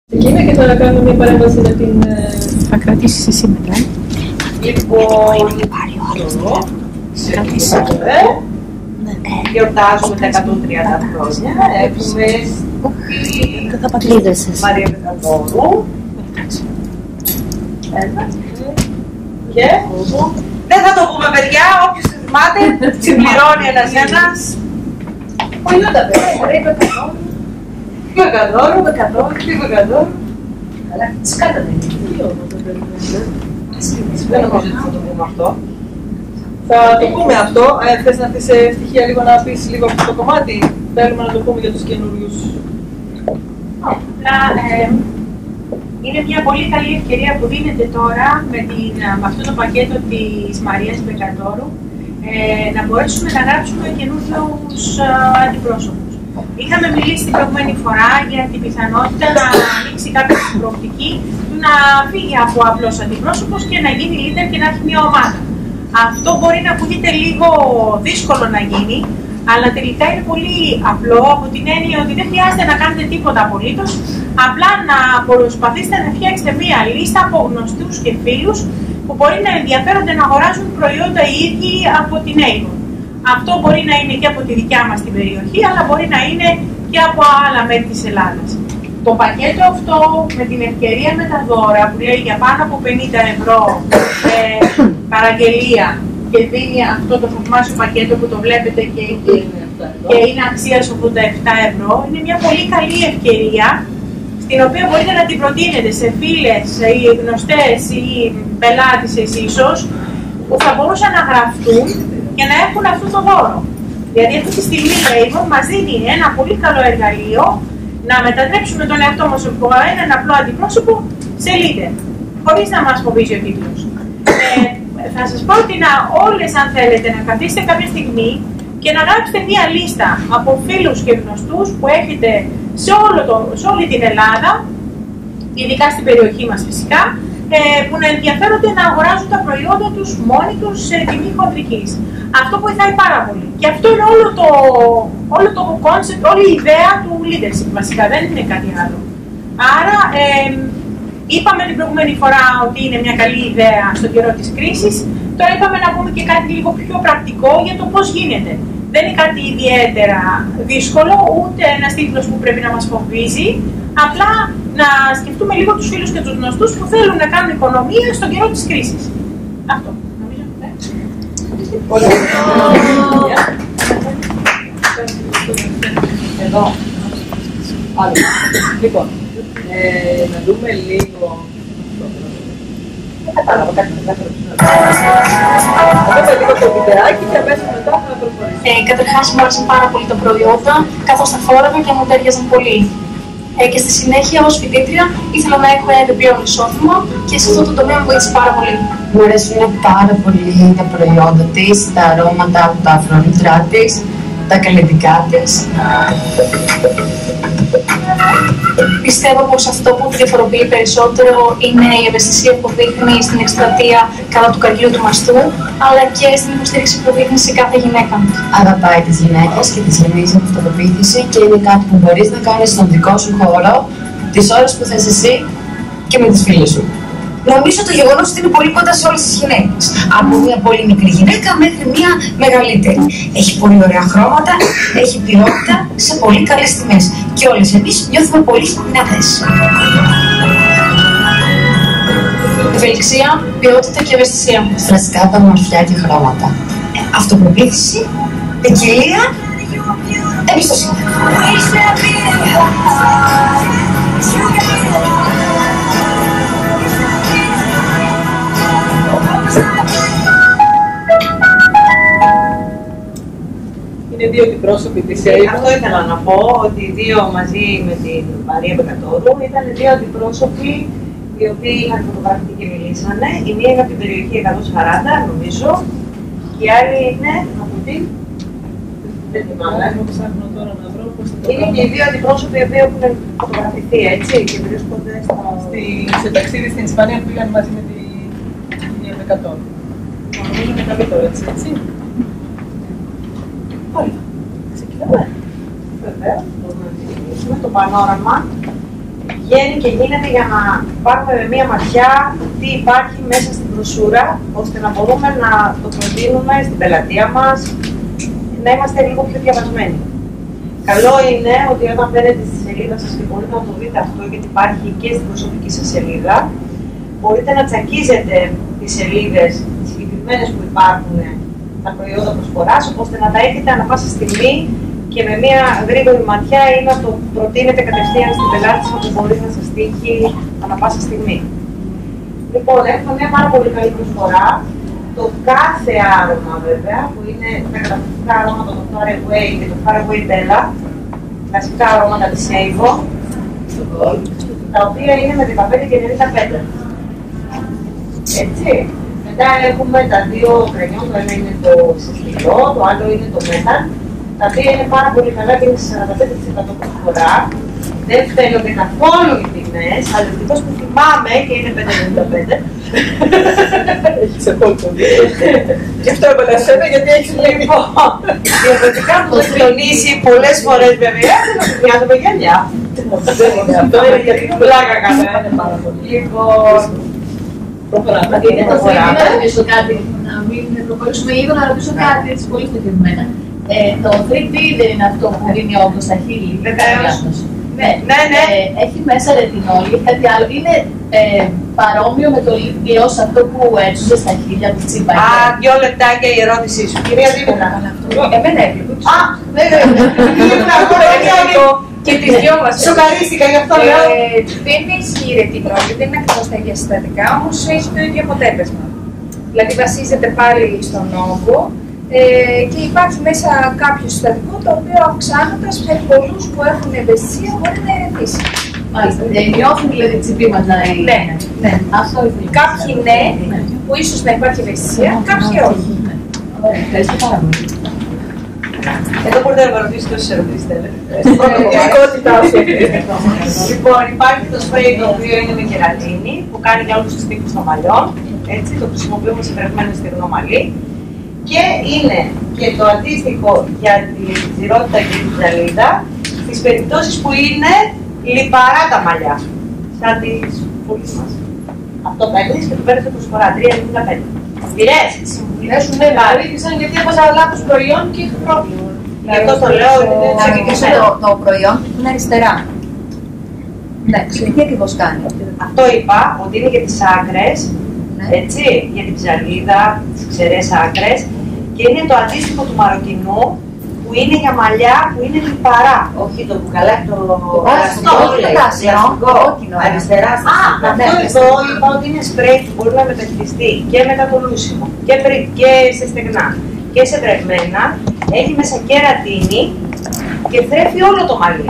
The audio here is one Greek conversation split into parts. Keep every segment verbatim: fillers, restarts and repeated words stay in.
Εκείνα και θα κάνουμε μια παρέμβαση με την... Θα κρατήσεις εσύ μετά. Λοιπόν, γιορτάζουμε τα εκατόν τριάντα χρόνια. Έχουμε στη Μαρία Πεκατόρου. Και δεν θα το πούμε, παιδιά, όποιος το θυμάται, συμπληρώνει ένας ένας. Πολύ ωραία, παιδιά, Πιο εκατόρου, εκατόρου, πιο εκατόρου. Καλά, τις κάνατε. Δεν νομίζω ότι θα το πούμε αυτό. Θα το πούμε αυτό. Ε, θες να πεις στοιχεία λίγο, να πεις λίγο αυτό το κομμάτι. Θέλουμε να το πούμε για τους καινούριους. Απλά ε, είναι μια πολύ καλή ευκαιρία που δίνεται τώρα με, την, με αυτό το πακέτο της Μαρίας Πεκατόρου ε, να μπορέσουμε να γράψουμε καινούριους ε, αντιπρόσωπους. Είχαμε μιλήσει την προηγούμενη φορά για την πιθανότητα να ανοίξει κάποια προοπτική του να φύγει από απλός αντιπρόσωπος και να γίνει leader και να έχει μια ομάδα. Αυτό μπορεί να ακούγεται λίγο δύσκολο να γίνει, αλλά τελικά είναι πολύ απλό από την έννοια ότι δεν χρειάζεται να κάνετε τίποτα απολύτως, απλά να προσπαθήσετε να φτιάξετε μια λίστα από γνωστούς και φίλους που μπορεί να ενδιαφέρονται να αγοράζουν προϊόντα οι ίδιοι από την Avon. Αυτό μπορεί να είναι και από τη δικιά μας την περιοχή, αλλά μπορεί να είναι και από άλλα μέρη της Ελλάδας. Το πακέτο αυτό με την ευκαιρία με τα δώρα που λέει για πάνω από πενήντα ευρώ ε, παραγγελία και δίνει αυτό το θαυμάσιο πακέτο που το βλέπετε και, και είναι αξίας ογδόντα επτά ευρώ, είναι μια πολύ καλή ευκαιρία στην οποία μπορείτε να την προτείνετε σε φίλες ή γνωστές ή πελάτησες ίσως που θα μπορούσαν να γραφτούν και να έχουν αυτό το δώρο. Γιατί αυτή τη στιγμή η Avon μας δίνει ένα πολύ καλό εργαλείο να μετατρέψουμε τον εαυτό μας από έναν απλό αντιπρόσωπο σε leader, χωρίς να μας φοβίζει ο τίτλος. Ε, θα σας πρότεινα όλες, αν θέλετε, να καθίσετε κάποια στιγμή και να γράψετε μία λίστα από φίλους και γνωστούς που έχετε σε, όλο το, σε όλη την Ελλάδα, ειδικά στην περιοχή μας φυσικά, ε, που να ενδιαφέρονται να αγοράζουν τα προϊόντα τους μόνοι τους σε τιμή χοντρικής. Αυτό βοηθάει πάρα πολύ. Και αυτό είναι όλο το, όλο το concept, όλη η ιδέα του leadership βασικά, δεν είναι κάτι άλλο. Άρα, ε, είπαμε την προηγούμενη φορά ότι είναι μια καλή ιδέα στον καιρό της κρίσης, τώρα είπαμε να πούμε και κάτι λίγο πιο πρακτικό για το πώς γίνεται. Δεν είναι κάτι ιδιαίτερα δύσκολο, ούτε ένας τίτλος που πρέπει να μας φοβίζει, απλά να σκεφτούμε λίγο τους φίλους και τους γνωστούς που θέλουν να κάνουν οικονομία στον καιρό της κρίσης. Αυτό. Νομίζω, ναι. Εδώ. Άλλο. Λοιπόν, ε, να δούμε λίγο. Δεν κατάλαβα κάτι να κάνω. Να δούμε λίγο το βιντεάκι και αμέσως μετά θα προχωρήσουμε. Ε, καταρχάς μου άρεσαν πάρα πολύ τα προϊόντα, καθώς τα φόραγα και μου ταιριάζαν πολύ. Ε, και στη συνέχεια, ως φοιτήτρια, ήθελα να έχω ένα επιπλέον εισόδημα και σε αυτό το τομέα μου βοήθησε πάρα πολύ. Μου αρέσουν πάρα πολύ τα προϊόντα της, τα αρώματα, τα αφρολίτρά της, τα καλλιτικά της. Πιστεύω πως αυτό που τη διαφοροποιεί περισσότερο είναι η ευαισθησία που δείχνει στην εκστρατεία κατά του καρκίνου του μαστού, αλλά και στην υποστήριξη που δείχνει σε κάθε γυναίκα. Αγαπάει τις γυναίκες και τις γεμίζει με αυτοπεποίθηση και είναι κάτι που μπορείς να κάνεις στον δικό σου χώρο, τις ώρες που θες εσύ και με τις φίλες σου. Νομίζω το γεγονός ότι είναι πολύ κοντά σε όλες τις γυναίκες. Από μια πολύ μικρή γυναίκα μέχρι μια μεγαλύτερη. Έχει πολύ ωραία χρώματα, έχει ποιότητα σε πολύ καλές τιμές. Και όλες εμείς νιώθουμε πολύ δυνατές. Ευελιξία, ποιότητα και ευαισθησία. Φρεσκάτα, ομορφιά και χρώματα. Αυτοπεποίθηση, ποικιλία, εμπιστοσύνη. Είναι δύο αντιπρόσωποι της Avon. Αυτό ήθελα να πω, ότι οι δύο μαζί με την Μαρία Πεκατόρου ήταν δύο αντιπρόσωποι οι οποίοι είχαν φωτογραφηθεί και μιλήσανε. Η μία είναι από την περιοχή εκατόν σαράντα, νομίζω, και η άλλη είναι από την. Δεν θυμάμαι. Είναι και οι δύο αντιπρόσωποι οι οποίοι έχουν φωτογραφηθεί, έτσι, και βρίσκονται στα... Στη, σε ταξίδι στην Ισπανία που πήγαν μαζί με την Μαρία Πεκατόρου. Νομίζω είναι καλύτερο έτσι, έτσι. Όλα. Ξεκινάμε. Βεβαίως, μπορούμε να ξεκινήσουμε το πανόραμα. βγαίνει και γίνεται για να πάρουμε με μία ματιά τι υπάρχει μέσα στην μπροσούρα, ώστε να μπορούμε να το προτείνουμε στην πελατεία μας, να είμαστε λίγο πιο διαβασμένοι. Καλό είναι ότι όταν μπαίνετε στη σελίδα σας και μπορείτε να το δείτε αυτό, γιατί υπάρχει και στην προσωπική σας σελίδα, μπορείτε να τσακίζετε τις σελίδες συγκεκριμένες που υπάρχουν τα προϊόντα προσφοράς, ώστε να τα έχετε ανά πάσα στιγμή και με μια γρήγορη ματιά ή να το προτείνετε κατευθείαν στην πελάτησα που μπορεί να σας τύχει ανά πάσα στιγμή. Λοιπόν, έχουμε μια πάρα πολύ καλή προσφορά. Το κάθε άρωμα βέβαια, που είναι τα καταπληκτικά αρώματα του Far Away και το Far Away Bella, κλασικά αρώματα της Avon, τα οποία είναι με δεκαπέντε και ενενήντα πέντε. Έτσι. Μετά έχουμε τα δύο κρανιόν, το ένα είναι το συστηλό, το άλλο είναι το metal, τα οποία είναι πάρα πολύ καλά και είναι σε σαράντα πέντε τοις εκατό προσφορά. Δεν φαίνονται καθόλου οι τιμές, αλλά ευτυχώς που θυμάμαι και είναι πέντε ενενήντα πέντε. Έχεις απόλυτο δίκιο. Και αυτό έπαιρνε εσένα γιατί έχεις λίγο. Διαφορετικά που το έχει τονίσει πολλές φορές βέβαια, δεν θα χρειάζεται με γυαλιά. Αυτό είναι γιατί πλάκα καλά. Λοιπόν, Είναι το θρι ντι, να ρωτήσω κάτι, να μην προχωρήσουμε λίγο, να ρωτήσω κάτι έτσι πολύ στοχευμένα. Ε, το θρι ντι δεν είναι αυτό που δίνει όγκο στα χείλη. Βεβαίως. Ναι, ναι, ναι. Ε, έχει μέσα ρετινόλη, έχει κάτι άλλο. Είναι ε, παρόμοιο με το lip gloss αυτό που έψουζε στα χείλια που τσίπαγε. Α, δύο λεπτάκια η ερώτησή σου. Κυρία Δήμητρα. Εμένα έβλεπε. Α, βέβαια. Και τις δυο μας. Σοκαρίστηκα γι' αυτό λέω. Ε, δεν έχει ρετινόλη, δεν είναι ακριβώς τα ίδια συστατικά, όμως έχει το ίδιο αποτέλεσμα. Δηλαδή βασίζεται πάλι στον όγκο ε, και υπάρχει μέσα κάποιο συστατικό το οποίο αυξάνοντας σε πολλούς που έχουν ευαισθησία μπορεί να ερετήσει. Μάλιστα. Ε, νιώθουν δηλαδή τσιπήματα. Ναι, ναι. Αυτό ήθελα. Κάποιοι ναι, που ίσως να υπάρχει ευαισθησία, κάποιοι όχι. Ωραία, ευχαριστώ πάρα πολύ. Εδώ μπορείτε να με ρωτήσετε όσες ερωτήσεις θέλετε. Ειδικότητά σου. Λοιπόν, υπάρχει το σπρέι το οποίο είναι με κερατίνη, που κάνει για όλους τους τύπους των μαλλιών. Έτσι, το χρησιμοποιούμε σε βρεγμένο στεγνό μαλλί. Και είναι και το αντίστοιχο για τη ζυρότητα και την ψαλίδα, στις περιπτώσεις που είναι λιπαρά τα μαλλιά. Σαν τις πουλίες μας. Αυτό παίρνεις και το παίρνεις το προσφορά, τρία ενενήντα πέντε. Πειρές! Συμβουλές σου με βαρύθησαν γιατί έβαζα λάθος προϊόν και είχα πρόβλημα. Γι' αυτό το λέω ότι δεν Να ρωτήσω το, το προϊόν που είναι αριστερά. Εντάξει, τι ακριβώς κάνει. Αυτό είπα, ότι είναι για τις άκρες, Ναι. έτσι, για την ψαλίδα, τις ξερές άκρες, και είναι το αντίστοιχο του μαροκινού, που είναι για μαλλιά που είναι λιπαρά. Όχι, το μπουκαλάκι το Αυτό, όχι το πράσινο, κόκκινο. αριστερά Α, αυτό εδώ είπα ότι είναι σπρέι που μπορεί να μεταχειριστεί και μετά το λούσιμο και, πριν, και σε στεγνά και σε βρεγμένα. Έχει μέσα κερατίνη και θρέφει όλο το μαλλί.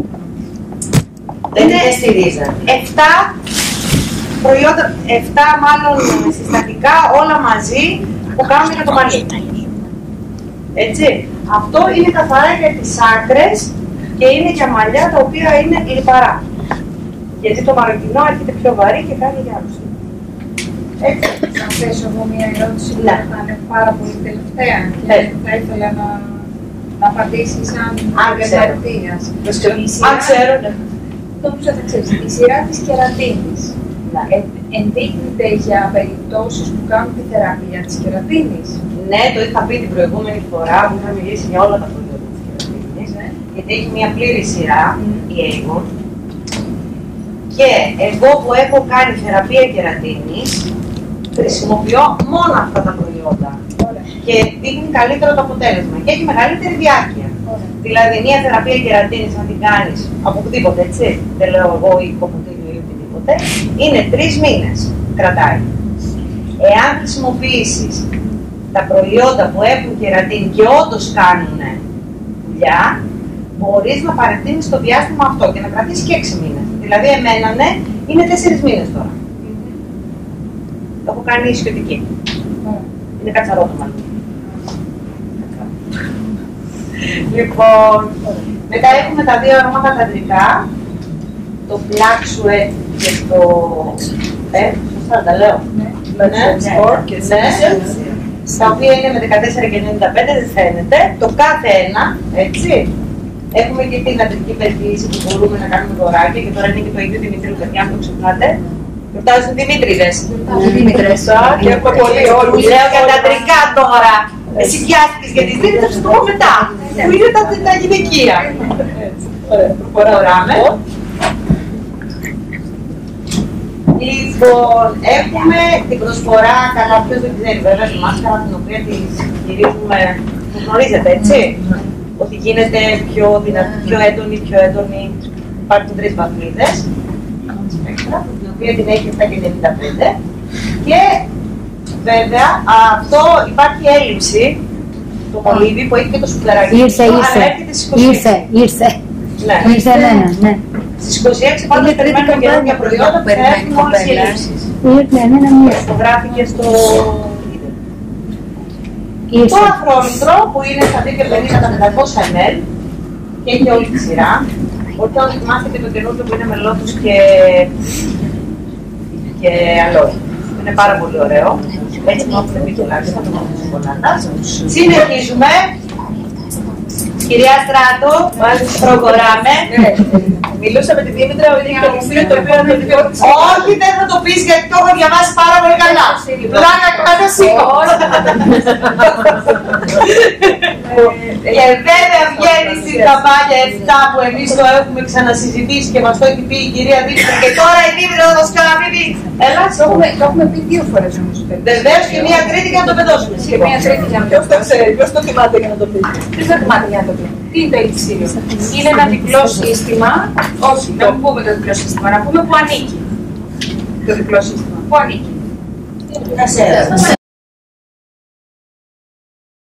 Δεν είναι στη ρίζα. Εφτά προϊόντα, εφτά μάλλον συστατικά όλα μαζί που κάνουν για το μαλλί. Έτσι. Αυτό είναι καθαρά για τις άκρες και είναι για μαλλιά τα οποία είναι λιπαρά. Γιατί το μαροκινό έρχεται πιο βαρύ και κάνει για άλλους. Έτσι. Θα θέσω εγώ μια ερώτηση που Ναι. θα είναι πάρα πολύ τελευταία και Ναι. θα ήθελα να, να απαντήσεις αν Αν ξέρω. επαρτίας. Αν ξέρω, ναι. Νομίζω θα ξέρεις, η σειρά της κερατίνης Ναι. ε, ενδείκνυται για περιπτώσεις που κάνουν τη θεραπεία της κερατίνης. Ναι, το είχα πει την προηγούμενη φορά που είχα μιλήσει για όλα τα προϊόντα της κερατίνης, γιατί έχει μια πλήρη σειρά, η Avon. Και εγώ που έχω κάνει θεραπεία κερατίνης, χρησιμοποιώ μόνο αυτά τα προϊόντα. Ωραία. Και δείχνει καλύτερο το αποτέλεσμα και έχει μεγαλύτερη διάρκεια. Ωραία. Δηλαδή, μια θεραπεία κερατίνης να την κάνεις από οπουδήποτε, έτσι, δεν λέω εγώ ή κομμωτήριο ή οτιδήποτε, είναι τρεις μήνες κρατάει. Εάν χρησιμοποιήσεις τα προϊόντα που έχουν κερατίνη και όντως κάνουν δουλειά, μπορείς να παρετείνεις το διάστημα αυτό και να κρατήσει και έξι μήνες. Δηλαδή, εμένα ναι, είναι τέσσερις μήνες τώρα. Το έχω κάνει ισιωτική. Είναι κατσαρό το μαλλί. Λοιπόν, μετά έχουμε τα δύο αρώματα τα αντρικά, το Black Sweat και το... Ε, σωστά τα λέω. Ναι. Ναι, και ναι. Τα οποία είναι με δεκατέσσερα και ενενήντα πέντε, δεν φαίνεται. Το κάθε ένα, έτσι. Έχουμε και την αντρική περιποίηση που μπορούμε να κάνουμε δωράκια και τώρα είναι και το ίδιο Δημήτρη παιδιά, αν το ξεχνάτε. Γιορτάζουν Δημήτριδες. Δημήτρες. Και έχουμε πολύ όλους. Λέω για τα αντρικά τώρα. Εσύ πιάστηκες για τις Δημήτρες, θα σου το πω μετά. Που είναι τα, τα γυναικεία. Ωραία, προχωράμε. Λοιπόν, έχουμε την προσφορά, καλά ποιος δεν ξέρει βέβαια, τη μάσκαρα την οποία τη γυρίζουμε, το γνωρίζετε έτσι, ότι γίνεται πιο, δυνατή, πιο έντονη, πιο έντονη, υπάρχουν τρεις βαθμίδες, την οποία την έχει επτά και ενενήντα πέντε και βέβαια αυτό υπάρχει έλλειψη, το μολύβι που έχει και το σουφλεράκι, ήρθε, ήρθε, ήρθε, ήρθε, ναι. ήρθε εμένα, ναι. Στις είκοσι έξι πάντα περιμένουμε καινούργια προϊόντα που έχουν όλες οι ελλείψεις. Ήρθε εμένα μία. Το γράφηκε στο το αφρόμητρο που είναι στα δύο και πενήντα τα πεντακόσια μιλιλίτρα και έχει όλη τη σειρά. Οπότε όλοι θυμάστε και το καινούργιο που είναι με λότους και, και αλόι. Είναι πάρα πολύ ωραίο. Έτσι το έχουμε πει τουλάχιστον, το έχουμε σοκολάτας. Συνεχίζουμε. Κυρία Στράτο, προχωράμε. Μιλούσα με τη Δήμητρα ότι έχει το μυστήριο το οποίο είναι το δικό της. Όχι, δεν θα το πεις γιατί το έχω διαβάσει πάρα πολύ καλά. Πλάκα κάτω σήκω. Και βέβαια βγαίνει στην καμπάνια επτά που εμείς το έχουμε ξανασυζητήσει και μας το έχει πει η κυρία Δήμητρα και τώρα η Δήμητρα θα το σκαλαμίδει. Έλα, Το έχουμε πει δύο φορές όμως. βεβαίως και μία τρίτη για να το πεδώσουμε. Και μία τρίτη για να το Ποιος το ξέρει, ποιος το θυμάται για να το πει. Ποιος δεν θυμάται για να το πει. Τι είναι το ελιξίριο? Είναι ένα διπλό σύστημα. Όχι, να μην πούμε το διπλό σύστημα, να πούμε που ανήκει. Το διπλό σύστημα. Πού ανήκει? Να σε